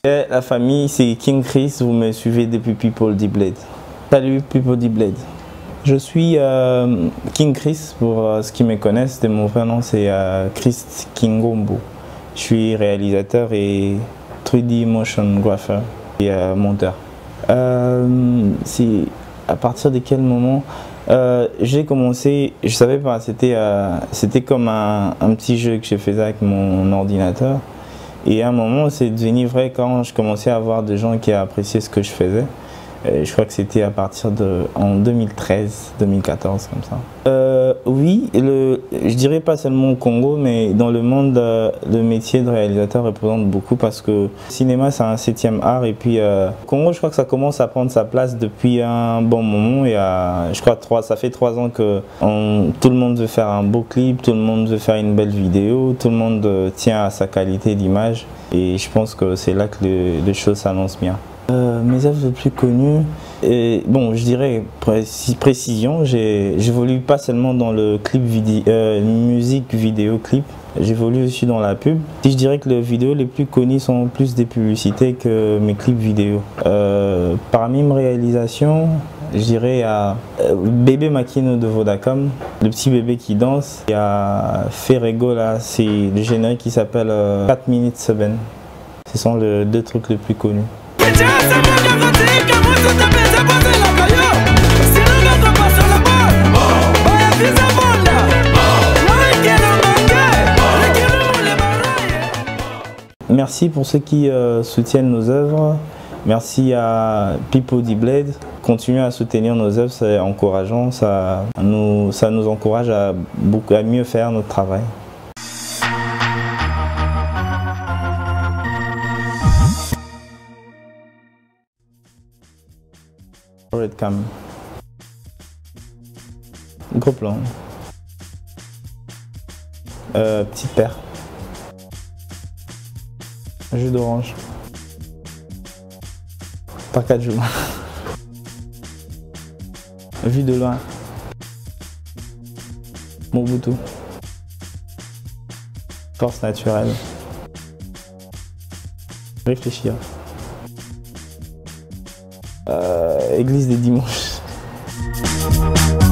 Et la famille, c'est King Chris, vous me suivez depuis People D Blade. Salut People D Blade. Je suis King Chris, pour ceux qui me connaissent, de mon vrai nom c'est Chris Kingombo. Je suis réalisateur et 3D motion grapher et monteur. C'est à partir de quel moment j'ai commencé, je savais pas, c'était comme un petit jeu que je faisais avec mon ordinateur. Et à un moment, c'est devenu vrai quand je commençais à voir des gens qui appréciaient ce que je faisais. Je crois que c'était à partir en 2013, 2014, comme ça. Oui, je dirais pas seulement au Congo, mais dans le monde, le métier de réalisateur représente beaucoup parce que le cinéma, c'est un 7e art. Et puis, au Congo, je crois que ça commence à prendre sa place depuis un bon moment. Et je crois ça fait 3 ans que tout le monde veut faire un beau clip, tout le monde veut faire une belle vidéo, tout le monde tient à sa qualité d'image. Et je pense que c'est là que les choses s'annoncent bien. Mes œuvres les plus connues, bon, je dirais précision, j'évolue pas seulement dans le clip musique vidéo clip, j'évolue aussi dans la pub. Si je dirais que les vidéos les plus connues sont plus des publicités que mes clips vidéo. Parmi mes réalisations, je dirais à Bébé Makino de Vodacom, le petit bébé qui danse. Il y a Ferrego là, c'est le générique qui s'appelle 4 minutes 7. Ce sont les 2 trucs les plus connus. Merci pour ceux qui soutiennent nos œuvres. Merci à People D Blade. Continuez à soutenir nos œuvres, c'est encourageant. Ça nous encourage à mieux faire notre travail. Redcam. Gros plan. Petite paire. Jus d'orange. Par 4 jours. Vue de loin. Mobutu. Force naturelle. Réfléchir. Église des dimanches.